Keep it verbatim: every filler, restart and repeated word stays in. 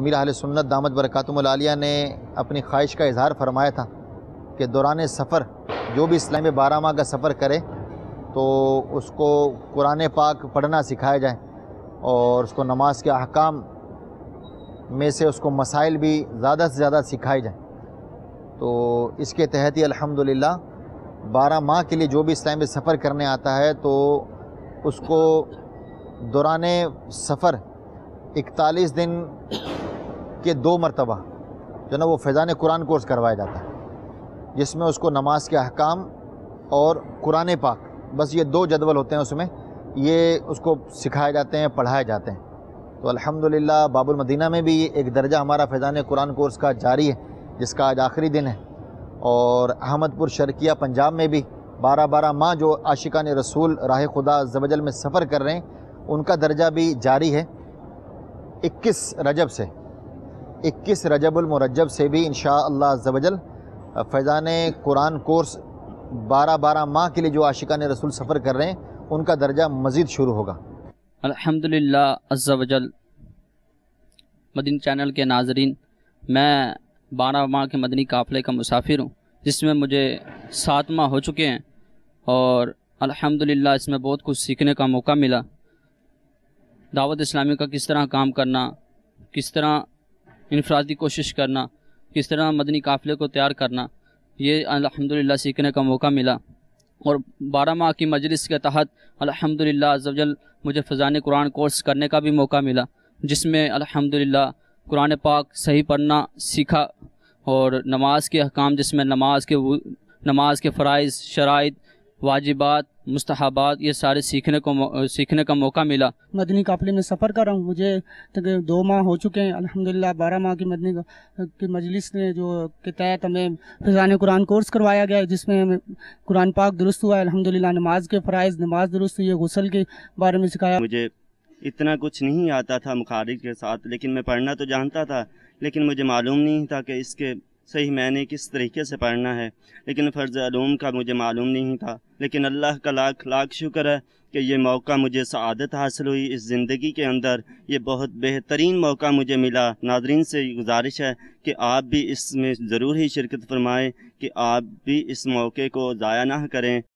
امیر اہل سنت دامت برکاتہم العالیہ نے اپنی خواہش کا اظہار فرمایا تھا کہ دوران سفر جو بھی اسلامی بارہ ماہ کا سفر کرے تو اس کو قرآن پاک پڑھنا سکھایا جائے اور اس کو نماز کے احکام میں سے اس کو مسائل بھی زیادہ سے زیادہ سکھائے جائیں۔ تو اس کے تحت ہی الحمدللہ بارہ ماہ کے لیے جو بھی اسلام میں سفر کرنے آتا ہے تو اس کو دوران سفر اکتالیس دن کے دو مرتبہ جو نا وہ فیضان قرآن کورس کروایا جاتا ہے، جس میں اس کو نماز کے احکام اور قرآن پاک، بس یہ دو جدول ہوتے ہیں، اس میں یہ اس کو سکھائے جاتے ہیں، پڑھائے جاتے ہیں۔ تو الحمدللہ باب المدینہ میں بھی ایک درجہ ہمارا فیضان قرآن کورس کا جاری ہے، جس کا آج آخری دن ہے، اور احمد پور شرقیہ پنجاب میں بھی بارہ بارہ ماہ جو عاشقان رسول راہ خدا عز و جل میں سفر کر رہے ہیں ان کا درجہ بھی جاری ہے۔ اکیس رجب سے اکیس رجب المرجب سے بھی انشاءاللہ عز و جل فیضان قرآن کورس بارہ بارہ ماہ کے لیے جو عاشقان رسول سفر کر رہے ہیں ان کا درجہ مزید شروع ہوگا۔ الحمدللہ عز و جل۔ مدنی چینل کے ناظرین، میں بارہ ماہ کے مدنی قافلے کا مسافر ہوں، جس میں مجھے سات ماہ ہو چکے ہیں، اور الحمدللہ اس میں بہت کچھ سیکھنے کا موقع ملا۔ دعوت اسلامی کا کس طرح کام کرنا، کس طرح انفرادی کوشش کرنا، کس طرح مدنی قافلے کو تیار کرنا، یہ الحمدللہ سیکھنے کا موقع ملا۔ اور بارہ ماہ کی مجلس کے تحت الحمدللہ عز و جل مجھے فیضان قرآن کورس کرنے کا بھی موقع ملا، جس میں الحمدللہ قرآن پاک صحیح پڑھنا سیکھا، اور نماز کے احکام، جس میں نماز کے نماز کے فرائض، شرائط، واجبات، مستحبات، یہ سارے سیکھنے کو سیکھنے کا موقع ملا۔ مدنی قافلے میں سفر کر رہا ہوں، مجھے تقریباً دو ماہ ہو چکے ہیں الحمدللہ۔ بارہ ماہ کی مدنی کی مجلس نے جو کے تحت ہمیں فیضان قرآن کورس کروایا گیا ہے، جس میں ہمیں قرآن پاک درست ہوا ہے الحمدللہ، نماز کے فرائض، نماز درست ہوئی ہے، غسل کے بارے میں سکھایا۔ مجھے اتنا کچھ نہیں آتا تھا مخارج کے ساتھ، لیکن میں پڑھنا تو جانتا تھا، لیکن مجھے معلوم نہیں تھا کہ اس کے صحیح معنی کس طریقے سے پڑھنا ہے، لیکن فرض علوم کا مجھے معلوم نہیں تھا۔ لیکن اللہ کا لاکھ لاکھ شکر ہے کہ یہ موقع مجھے سعادت حاصل ہوئی اس زندگی کے اندر، یہ بہت بہترین موقع مجھے ملا۔ ناظرین سے گزارش ہے کہ آپ بھی اس میں ضرور ہی شرکت فرمائیں، کہ آپ بھی اس موقع کو ضائع نہ کریں۔